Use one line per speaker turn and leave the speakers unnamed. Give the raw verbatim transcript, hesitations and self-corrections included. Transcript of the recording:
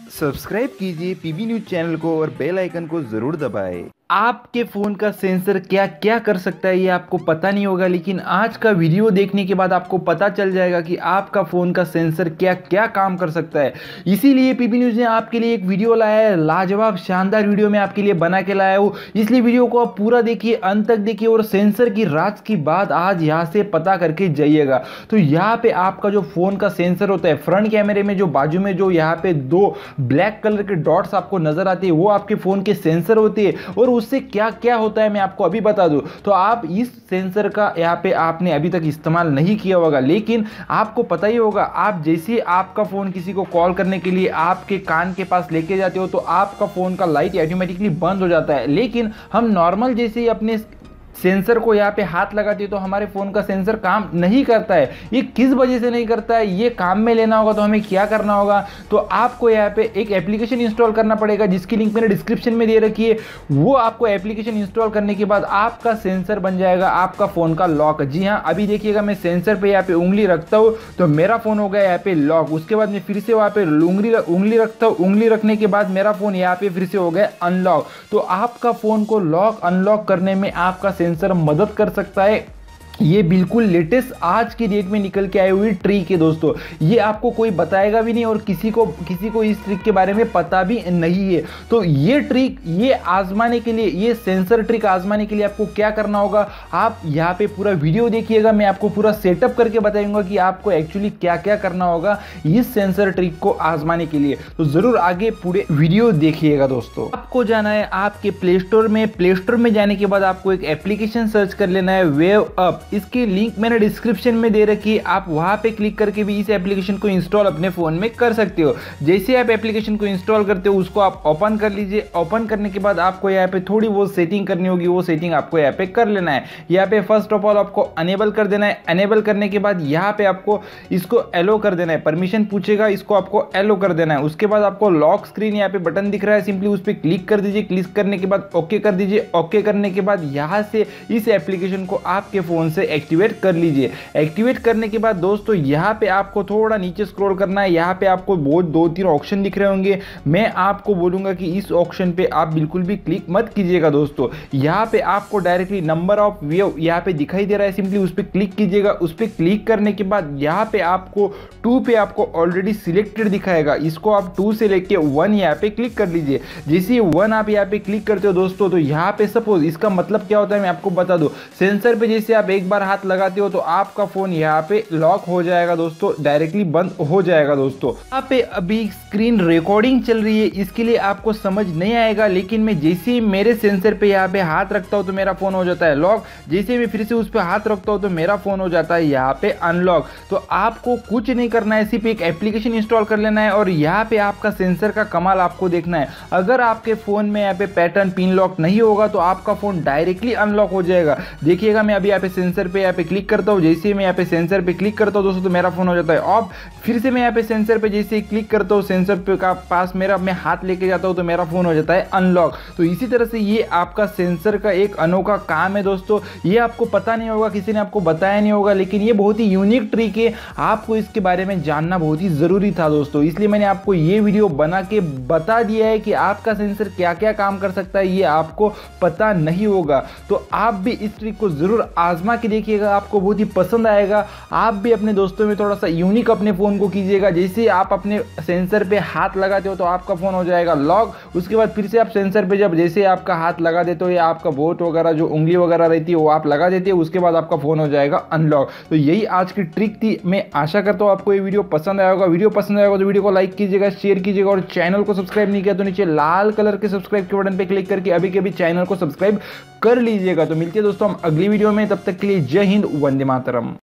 Subscribe कीजिए PB news channel को और बेल आइकन को जरूर दबाएं। आपके फ़ोन का सेंसर क्या क्या कर सकता है ये आपको पता नहीं होगा, लेकिन आज का वीडियो देखने के बाद आपको पता चल जाएगा कि आपका फ़ोन का सेंसर क्या क्या काम कर सकता है। इसीलिए पीबी न्यूज़ ने आपके लिए एक वीडियो लाया है, लाजवाब शानदार वीडियो में आपके लिए बना के लाया हूँ। इसलिए वीडियो को आप पूरा देखिए, अंत तक देखिए और सेंसर की राज की बात आज यहाँ से पता करके जाइएगा। तो यहाँ पे आपका जो फ़ोन का सेंसर होता है, फ्रंट कैमरे में जो बाजू में जो यहाँ पे दो ब्लैक कलर के डॉट्स आपको नजर आते हैं, वो आपके फ़ोन के सेंसर होते हैं। और उससे क्या क्या होता है मैं आपको अभी बता दूं। तो आप इस सेंसर का यहाँ पे आपने अभी तक इस्तेमाल नहीं किया होगा, लेकिन आपको पता ही होगा, आप जैसे आपका फ़ोन किसी को कॉल करने के लिए आपके कान के पास लेके जाते हो तो आपका फ़ोन का लाइट ऑटोमेटिकली बंद हो जाता है। लेकिन हम नॉर्मल जैसे ही अपने सेंसर को यहाँ पे हाथ लगाते हैं तो हमारे फ़ोन का सेंसर काम नहीं करता है। ये किस वजह से नहीं करता है, ये काम में लेना होगा तो हमें क्या करना होगा, तो आपको यहाँ पे एक एप्लीकेशन इंस्टॉल करना पड़ेगा जिसकी लिंक मैंने डिस्क्रिप्शन में दे रखी है। वो आपको एप्लीकेशन इंस्टॉल करने के बाद आपका सेंसर बन जाएगा आपका फ़ोन का लॉक। जी हाँ, अभी देखिएगा मैं सेंसर पर यहाँ पे उंगली रखता हूँ तो मेरा फ़ोन हो गया यहाँ पे लॉक। उसके बाद मैं फिर से वहाँ पे उंगली उंगली रखता हूँ, उंगली रखने के बाद मेरा फ़ोन यहाँ पे फिर से हो गया अनलॉक। तो आपका फ़ोन को लॉक अनलॉक करने में आपका सेंसर मदद कर सकता है। ये बिल्कुल लेटेस्ट आज की डेट में निकल के आई हुई ट्रिक है दोस्तों। ये आपको कोई बताएगा भी नहीं और किसी को किसी को इस ट्रिक के बारे में पता भी नहीं है। तो ये ट्रिक ये आजमाने के लिए, ये सेंसर ट्रिक आजमाने के लिए आपको क्या करना होगा, आप यहाँ पे पूरा वीडियो देखिएगा। मैं आपको पूरा सेटअप करके बताऊंगा कि आपको एक्चुअली क्या क्या करना होगा इस सेंसर ट्रिक को आजमाने के लिए। तो जरूर आगे पूरे वीडियो देखिएगा दोस्तों। आपको जाना है आपके प्ले स्टोर में। प्ले स्टोर में जाने के बाद आपको एक एप्लीकेशन सर्च कर लेना है, वेवअप। इसकी लिंक मैंने डिस्क्रिप्शन में दे रखी है, आप वहां पे क्लिक करके भी इस एप्लीकेशन को इंस्टॉल अपने फोन में कर सकते हो। जैसे आप एप्लीकेशन को इंस्टॉल करते हो उसको आप ओपन कर लीजिए। ओपन करने के बाद आपको यहाँ पे थोड़ी बहुत सेटिंग करनी होगी, वो सेटिंग आपको यहाँ पे कर लेना है। यहाँ पे फर्स्ट ऑफ ऑल आपको अनेबल कर देना है। अनेबल करने के बाद यहाँ पे आपको इसको एलो कर देना है, परमिशन पूछेगा, इसको आपको एलो कर देना है। उसके बाद आपको लॉक स्क्रीन यहाँ पे बटन दिख रहा है, सिंपली उस पर क्लिक कर दीजिए। क्लिक करने के बाद ओके कर दीजिए। ओके करने के बाद यहाँ से इस एप्लीकेशन को आपके फोन से एक्टिवेट कर लीजिए। एक्टिवेट करने के बाद दोस्तों यहाँ पे आपको थोड़ा नीचे स्क्रॉल करना है। यहाँ पे आपको बहुत दो तीन ऑप्शन दिख रहे होंगे, मैं आपको बोलूंगा कि इस ऑप्शन पे आप बिल्कुल भी क्लिक मत कीजिएगा दोस्तों। यहाँ पे आपको डायरेक्टली नंबर ऑफ वेव यहाँ पे दिखाई दे रहा है, सिंपली उस पर क्लिक कीजिएगा। उस पर क्लिक करने के बाद यहाँ पे आपको टू पे आपको ऑलरेडी सिलेक्टेड दिखाएगा, इसको आप टू से लेके वन यहाँ पे क्लिक कर लीजिए। जैसे वन आप यहाँ पे क्लिक करते हो दोस्तों तो यहाँ पे सपोज इसका मतलब क्या होता है मैं आपको बता दूं। सेंसर पे जैसे आप एक बार हाथ लगाते हो तो आपका फोन यहाँ पे लॉक हो जाएगा दोस्तों, डायरेक्टली बंद हो जाएगा दोस्तों। यहाँ पे अभी स्क्रीन रिकॉर्डिंग चल रही है, इसके लिए आपको समझ नहीं आएगा, लेकिन मैं जैसे ही मेरे सेंसर पे यहाँ पे हाथ रखता हूँ तो मेरा फोन हो जाता है लॉक। जैसे मैं फिर से उस पर हाथ रखता हूँ तो मेरा फोन हो जाता है यहाँ पे अनलॉक। तो आपको कुछ नहीं करना है, सिर्फ एक एप्लीकेशन इंस्टॉल कर लेना है और यहाँ पे आपका सेंसर का कमाल आपको देखना है। अगर आपके फोन में यहाँ पे पैटर्न पिन लॉक नहीं होगा तो आपका फोन डायरेक्टली अनलॉक हो जाएगा। देखिएगा मैं अभी यहाँ पे सेंसर पे यहाँ पे क्लिक करता हूँ, जैसे ही मैं यहाँ पे सेंसर पे क्लिक करता हूँ दोस्तों तो मेरा फोन हो जाता है ऑफ। फिर से मैं यहाँ पे सेंसर पे जैसे ही क्लिक करता हूँ, सेंसर पे का पास मेरा मैं हाथ लेके जाता हूँ तो मेरा फोन हो जाता है अनलॉक। तो इसी तरह से ये आपका सेंसर का एक अनोखा काम है दोस्तों। ये आपको पता नहीं होगा, किसी ने आपको बताया नहीं होगा, लेकिन ये बहुत ही यूनिक ट्रिक है। आपको इसके बारे में जानना बहुत ही जरूरी था दोस्तों, इसलिए मैंने आपको ये वीडियो बना के बता दिया है कि आपका सेंसर क्या क्या काम कर सकता है, ये आपको पता नहीं होगा। तो आप भी इस ट्रिक को जरूर आजमा के देखिएगा, आपको बहुत ही पसंद आएगा। आप भी अपने दोस्तों में थोड़ा सा यूनिक अपने फ़ोन को कीजिएगा। जैसे आप अपने सेंसर पे हाथ लगाते हो तो आपका फ़ोन हो जाएगा लॉक। उसके बाद फिर से आप सेंसर पे जब जैसे आपका हाथ लगा देते हो या आपका वोट वगैरह जो उंगली वगैरह रहती है वो आप लगा देते हो, उसके बाद आपका फ़ोन हो जाएगा अनलॉक। तो यही आज की ट्रिक थी। मैं आशा करता हूँ आपको ये वीडियो पसंद आया होगा। वीडियो पसंद आएगा तो वीडियो को लाइक कीजिएगा, शेयर कीजिएगा और चैनल को सब्सक्राइब नहीं किया तो नीचे लाल कलर के सब्सक्राइब के बटन पर क्लिक करके अभी के अभी चैनल को सब्सक्राइब कर लीजिएगा। तो मिलते हैं दोस्तों हम अगली वीडियो में, तब तक के लिए जय हिंद, वंदे मातरम।